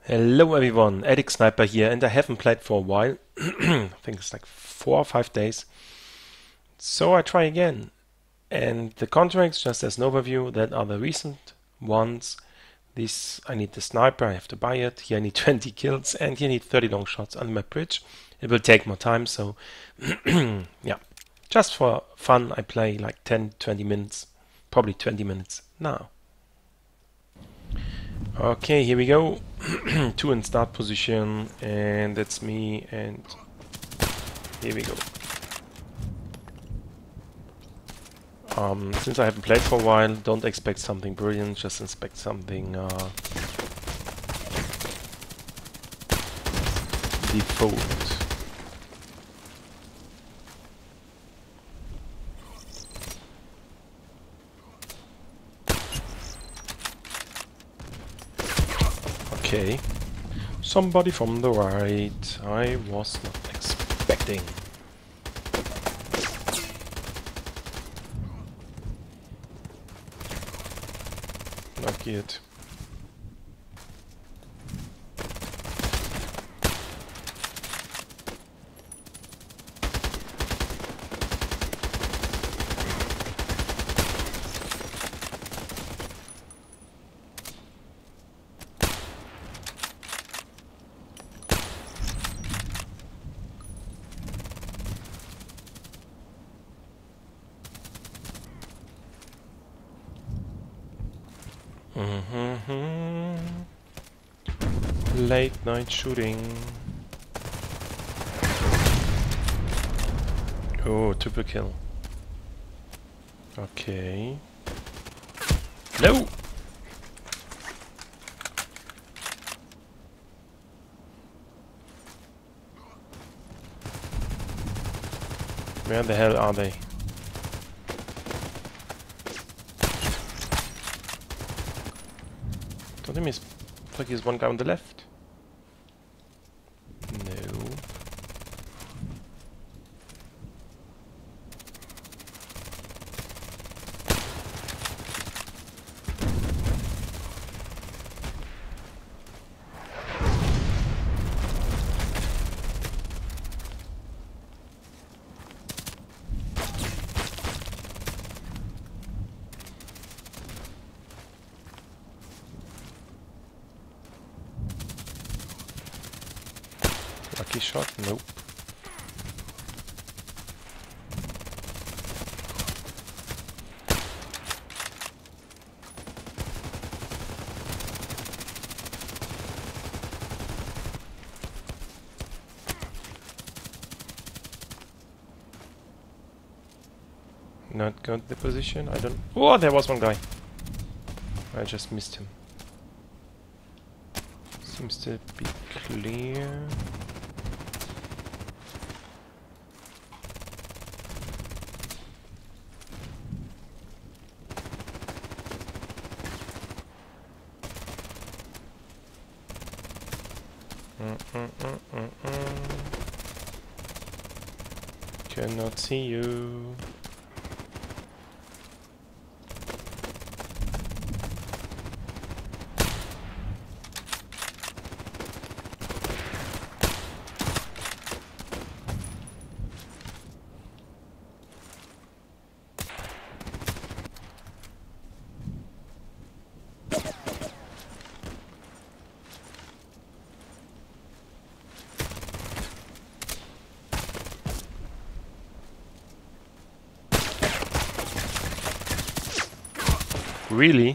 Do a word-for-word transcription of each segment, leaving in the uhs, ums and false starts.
Hello everyone, ADXsniper here, and I haven't played for a while. I think it's like four or five days. So I try again. And the contracts, just as an overview, that are the recent ones. This, I need the sniper, I have to buy it. Here I need twenty kills, and here I need thirty long shots on my bridge. It will take more time, so yeah. Just for fun, I play like ten, twenty minutes, probably twenty minutes now. Okay, here we go. Two in start position, and that's me, and here we go. Um, since I haven't played for a while, don't expect something brilliant, just expect something uh, default. Okay, somebody from the right. I was not expecting. Not good. Mm-hmm. Late night shooting. Oh, triple kill. Okay. No! Where the hell are they? Don't you miss? Looks like there's one guy on the left. No. Lucky shot? Nope. Not got the position. I don't. Oh, there was one guy. I just missed him. Seems to be clear. Mm -mm -mm -mm -mm. Cannot see you. Really?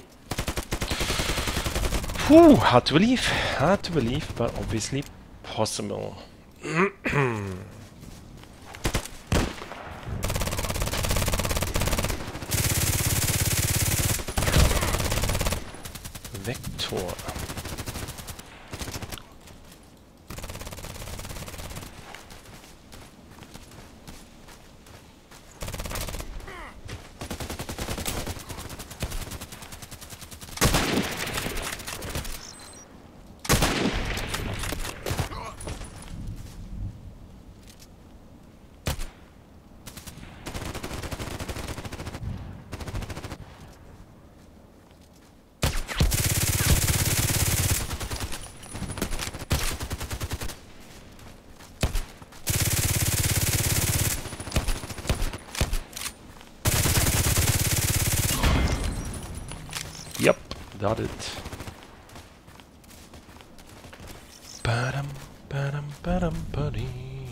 Whew, hard to believe, hard to believe, but obviously possible. Vector. got it. Ba-dum, ba-dum, ba-dum, ba-dee.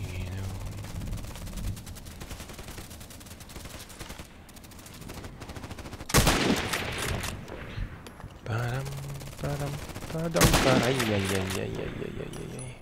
Ba-dum, ba-dum, ba-dum, ba- ay, ay, ay, ay, ay, ay, ay, ay, ay.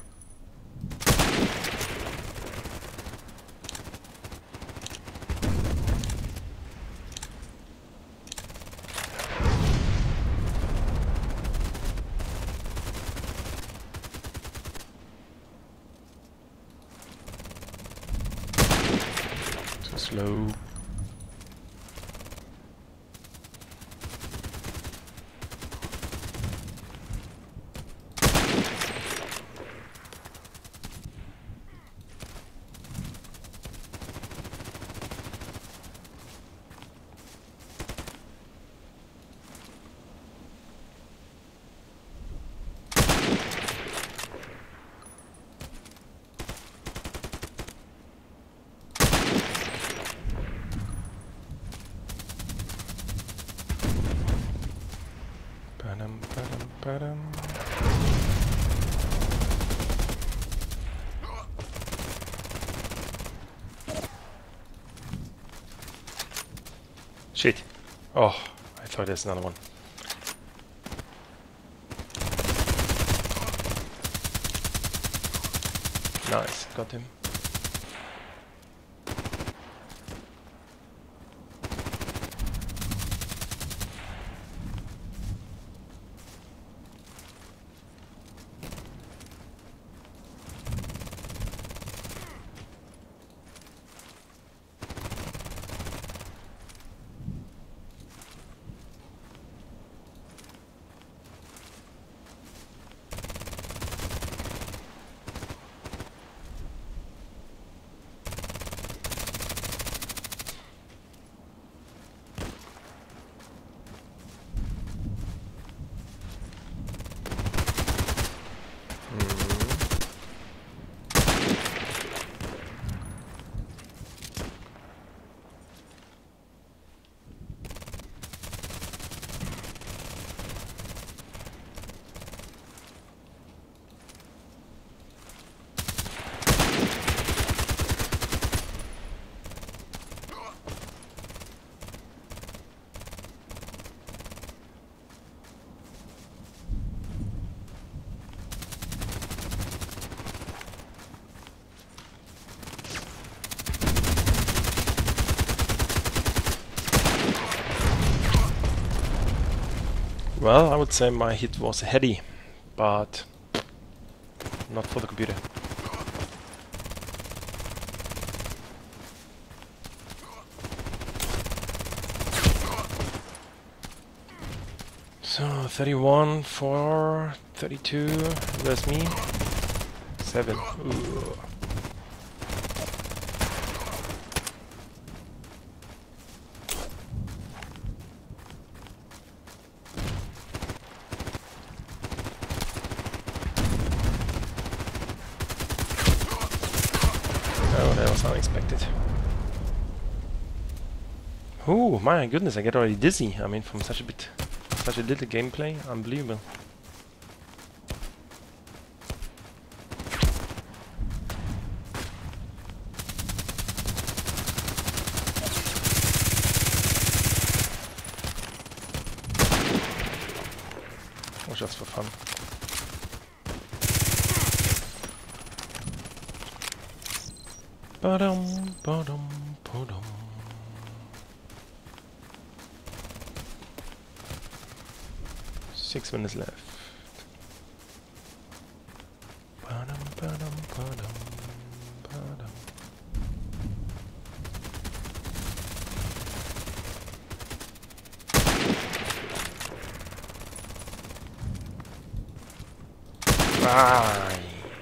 Too slow. Ba-dum, ba-dum, ba-dum. Shit. Oh, I thought there's another one. Nice, got him. Well, I would say my hit was heady, but not for the computer. So thirty-one for thirty-two, that's me. seven. Ooh. Oh, that was unexpected. Oh my goodness, I get already dizzy. I mean, from such a bit, such a little gameplay, unbelievable. Or just for fun. Ba-dum, ba-dum, ba-dum. Six minutes left. Ba-dum, ba-dum, ba-dum, ba-dum. Bye.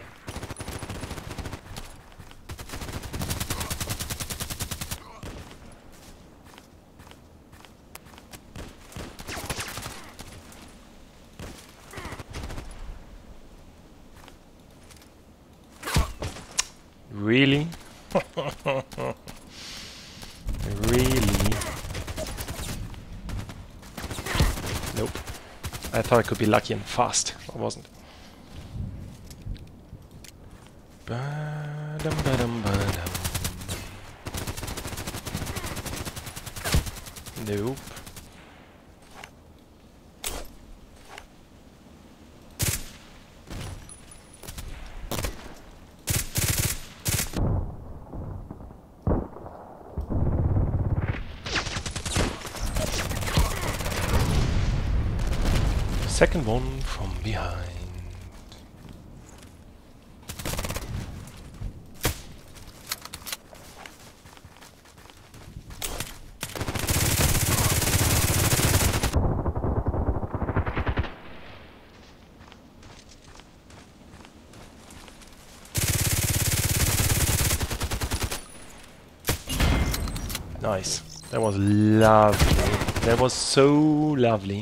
Really? Really? Nope. I thought I could be lucky and fast. I wasn't. Ba-dum, ba-dum, ba-dum. Nope. Second one from behind. Nice. That was lovely. That was so lovely.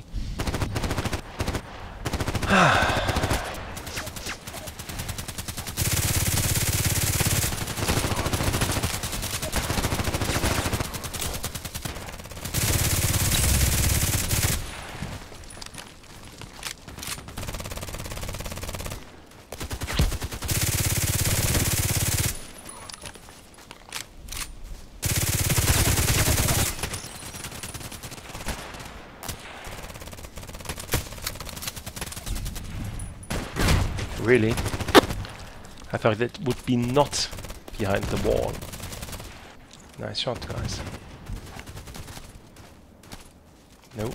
Really? I thought that would be not behind the wall. Nice shot, guys. Nope.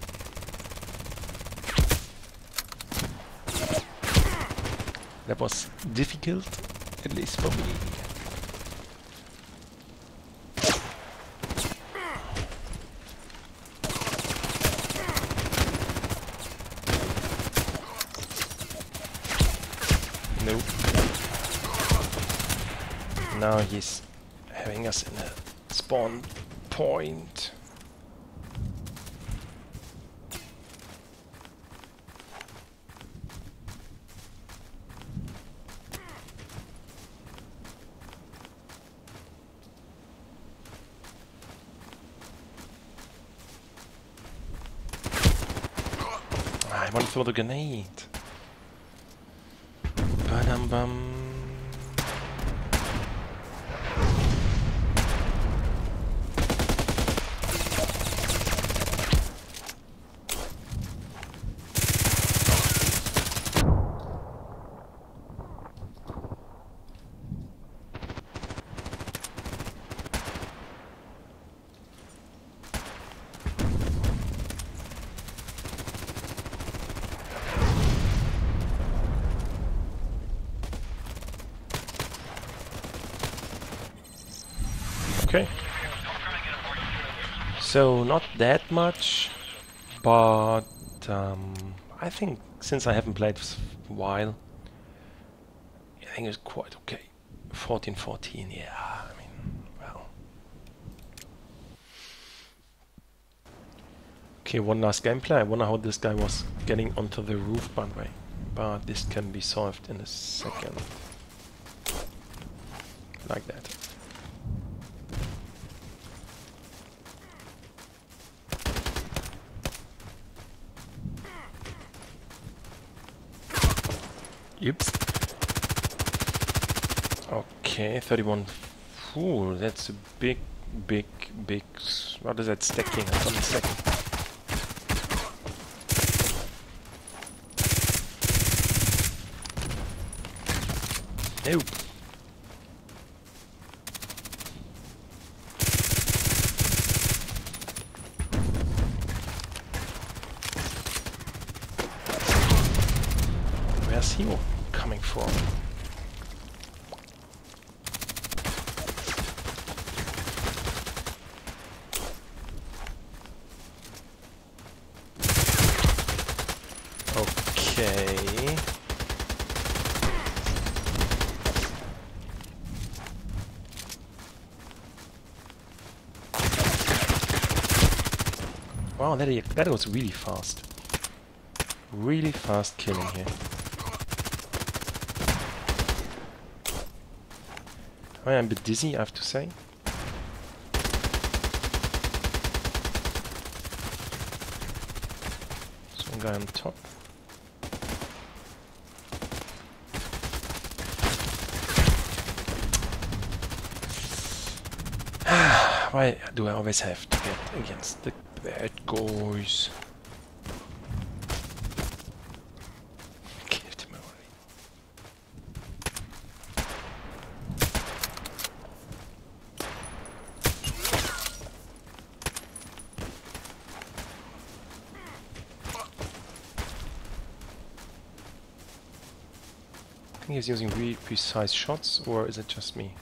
That was difficult, at least for me. Nope. Now he's having us in a spawn point. I want to throw the grenade. Ba-dum bum. Okay. So not that much, but um, I think since I haven't played for a while, I think it's quite okay. fourteen fourteen, yeah, I mean, well. Okay, one last gameplay. I wonder how this guy was getting onto the roof, by the way. But this can be solved in a second. Like that. Oops. Okay, thirty-one. Ooh, that's a big, big, big. What is that stacking? Hold on a second. Nope. Where's he coming from? Okay. Wow, that, that was really fast. Really fast killing here. I am a bit dizzy, I have to say. Some guy on top. Why do I always have to get against the bad guys? Killed him already. I think he's using really precise shots, or is it just me?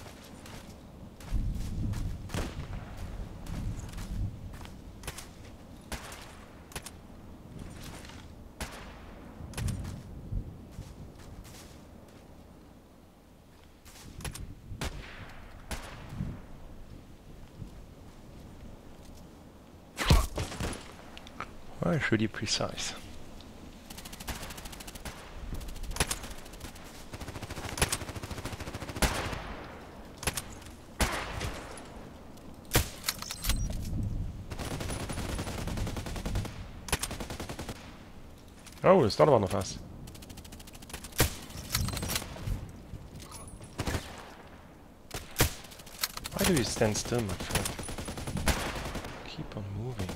Well, it's really precise. Oh, there's not one of us. Why do you stand still, my friend? Keep on moving.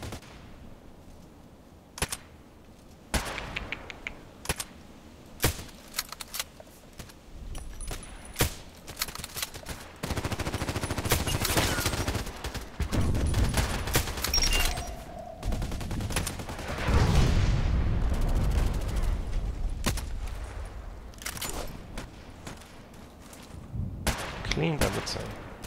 Cleaned, I would say.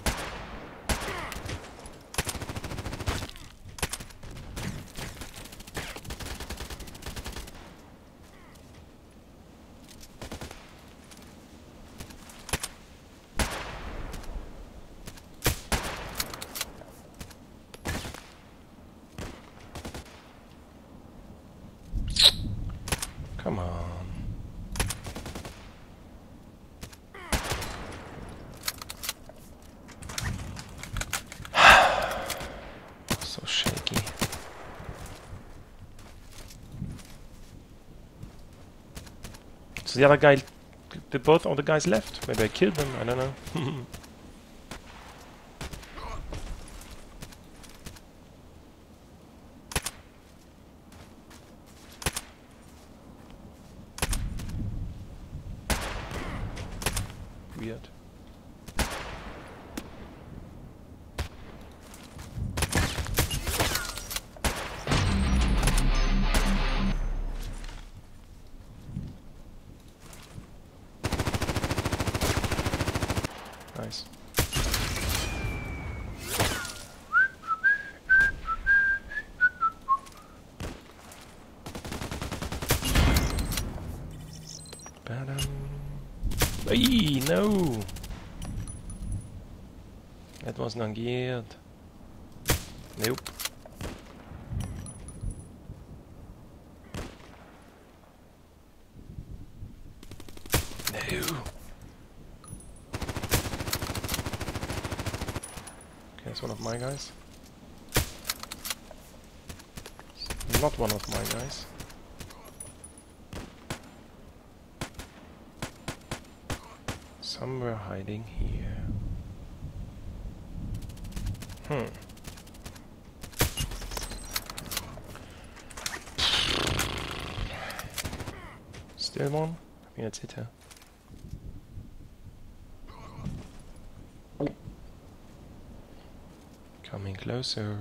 Come on. So shaky. So the other guy, the both of the guys left. Maybe I killed them, I don't know. Weird. Nice. Ba-dum. Ay, no! That was not geared. Nope. No. Okay, that's one of my guys. Not one of my guys. Somewhere hiding here. Hmm. Still one? I think that's it, huh? Coming closer.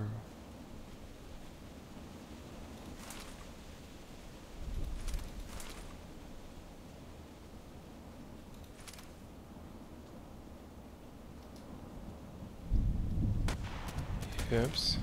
Oops.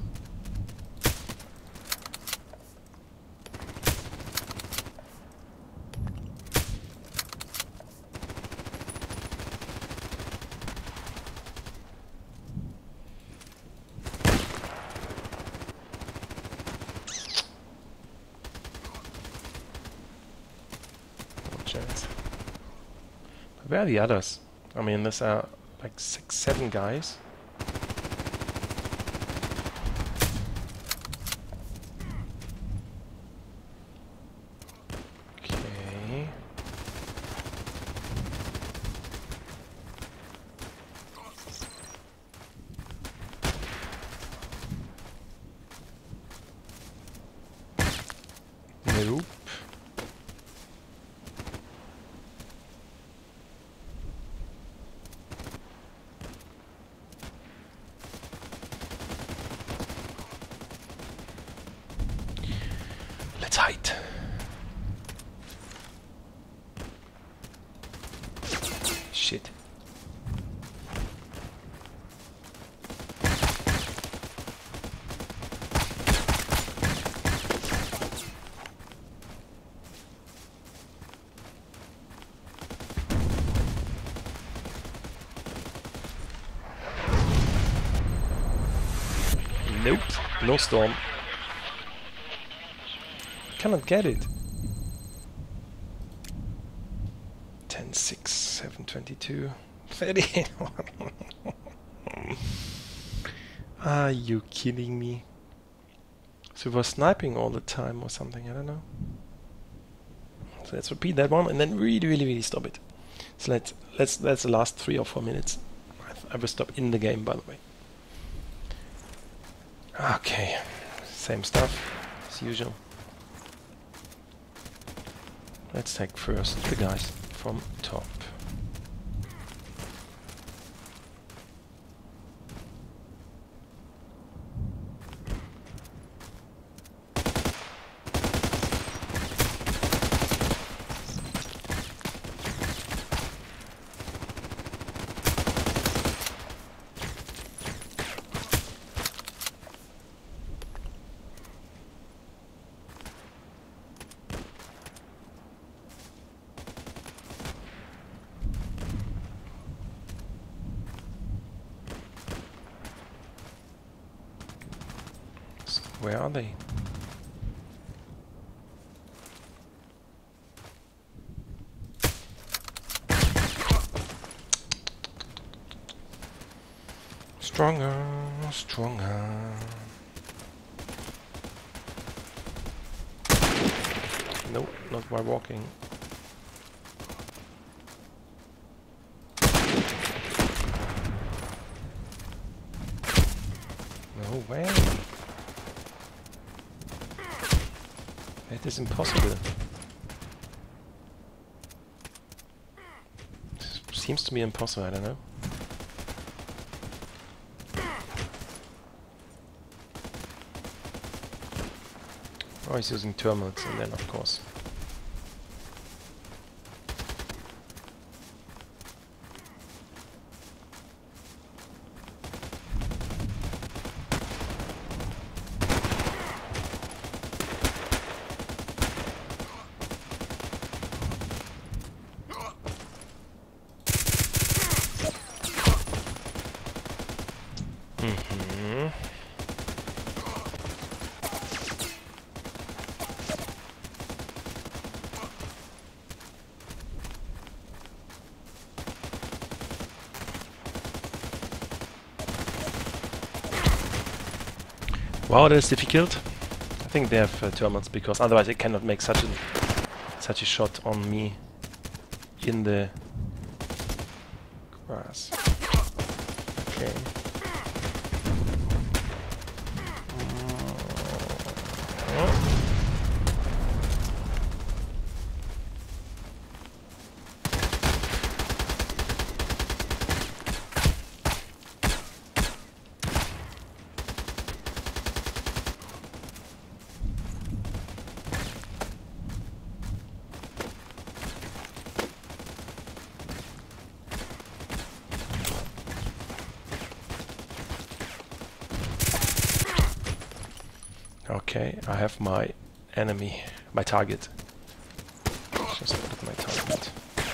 No chance. But where are the others? I mean, there's uh, like six, seven guys. Shit. Nope, no storm. Cannot get it. ten, six, seven, twenty-two, thirty. Are you kidding me? So it was sniping all the time or something, I don't know. So let's repeat that one and then really, really, really stop it. So let's, let's, that's the last three or four minutes. I will stop in the game, by the way. Okay, same stuff as usual. Let's take first the guys from top. Where are they? Stronger, stronger. Nope, not by walking. No way. It is impossible. Seems to be impossible, I don't know. Oh, he's using terminals and then of course. Mm-hmm. Wow, that is difficult. I think they have uh, terminals because otherwise I cannot make such a such a shot on me in the grass. Okay. Okay, I have my enemy, my target. Just look at my target.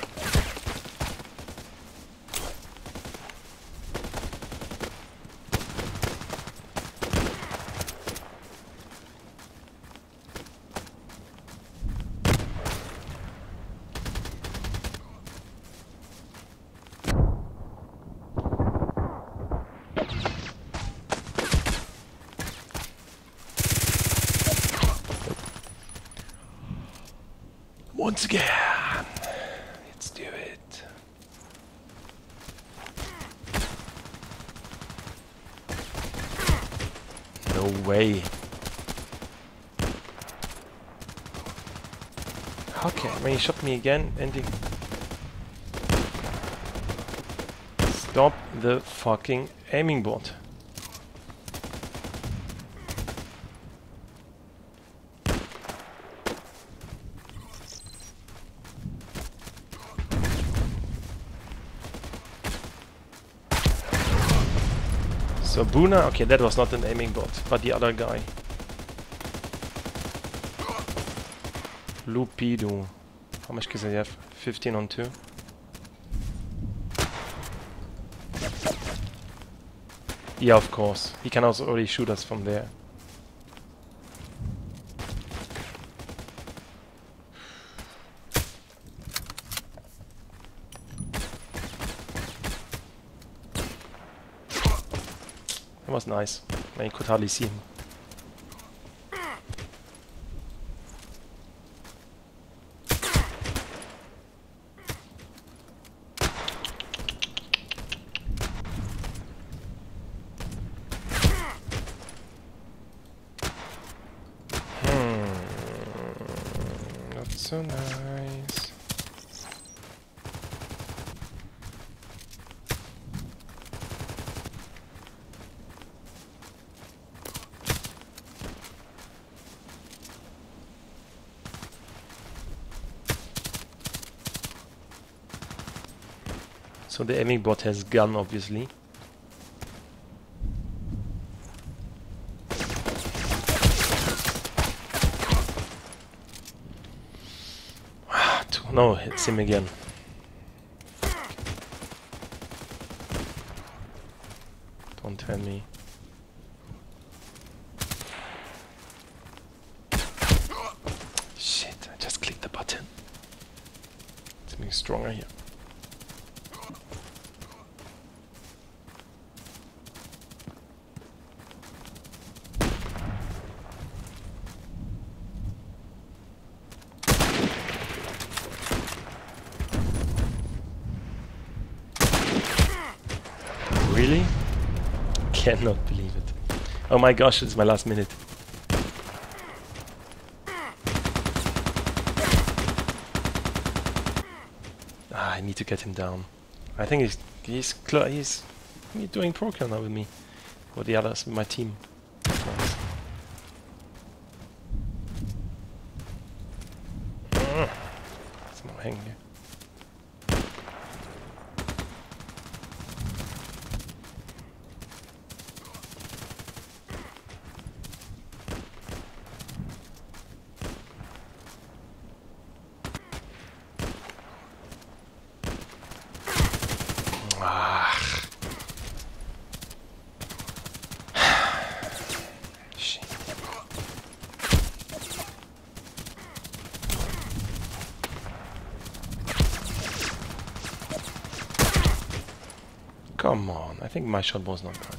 Once again, let's do it. No way. Okay, when he shot me again, ending. Stop the fucking aiming board. So Buna, okay, that was not an aiming bot, but the other guy. Lupido. How much kills does he have? fifteen on two. Yeah, of course. He can also already shoot us from there. That was nice. I mean, could hardly see him. So nice. So the aiming bot has gun, obviously. No, it's him again. Don't tell me. Shit, I just clicked the button. It's making stronger here. Really? Cannot believe it. Oh my gosh, it's my last minute. Ah, I need to get him down. I think he's he's cl he's, he's doing pro kill now with me, or the others with my team. Nice. Uh, some more hanging here. Come on, I think my shot was not good.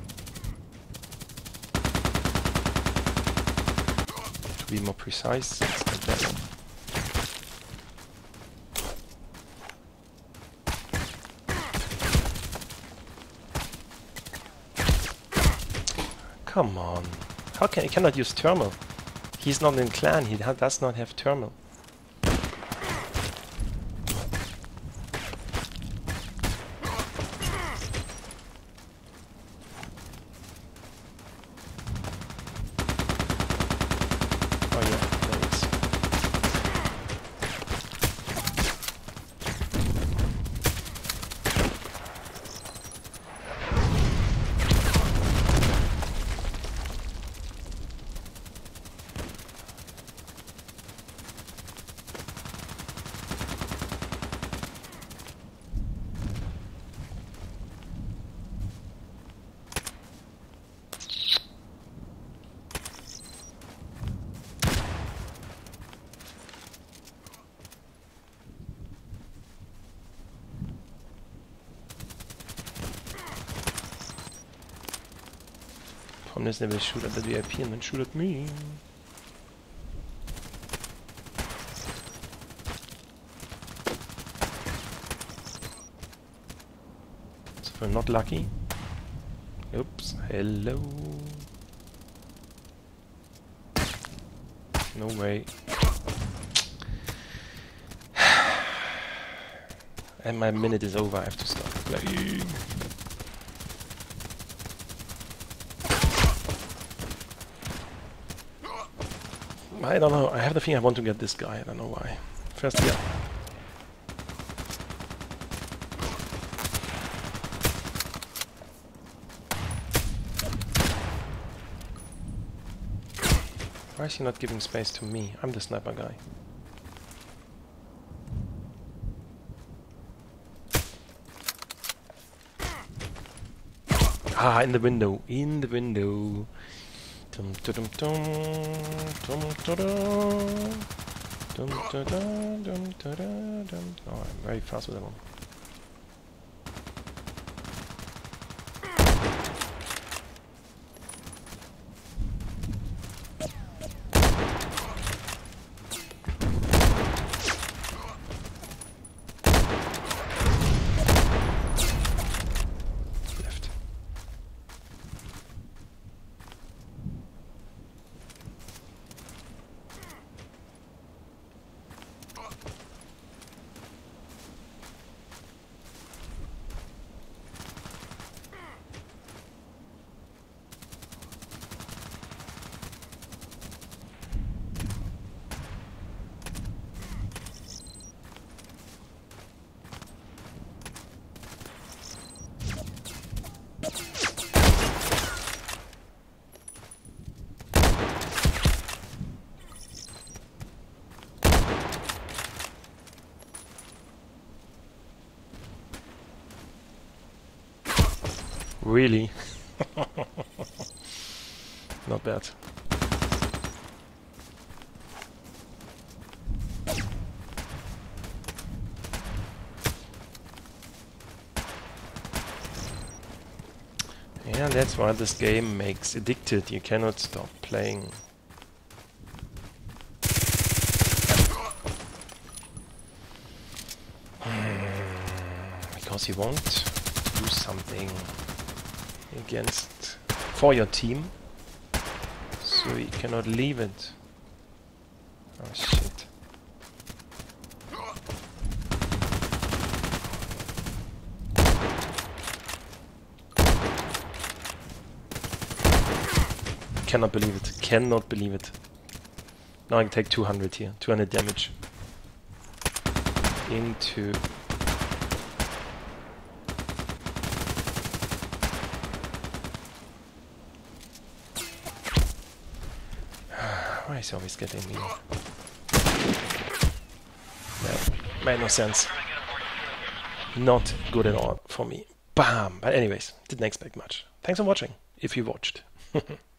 To be more precise, it's not better. Come on, how can he cannot use thermal? He's not in clan, he does not have thermal. Unless they will shoot at the V I P and then shoot at me. So if I'm not lucky. Oops, hello. No way. And my minute is over, I have to stop playing. I don't know, I have the feeling I want to get this guy, I don't know why. First, yeah. Why is he not giving space to me? I'm the sniper guy. Ah, in the window. In the window. Dum, dum, dum, dum, dum, dum. Dum, da, da, dum, da, da, dum. Oh, I'm very fast with that one. Left. Really? Not bad. Yeah, that's why this game makes addicted. You cannot stop playing. Because you want to do something against for your team, so you cannot leave it. Oh shit. Cannot believe it. Cannot believe it. Now I can take two hundred here. two hundred damage. Into... Why is he always getting me? That made no sense. Not good at all for me. Bam! But anyways, didn't expect much. Thanks for watching, if you watched.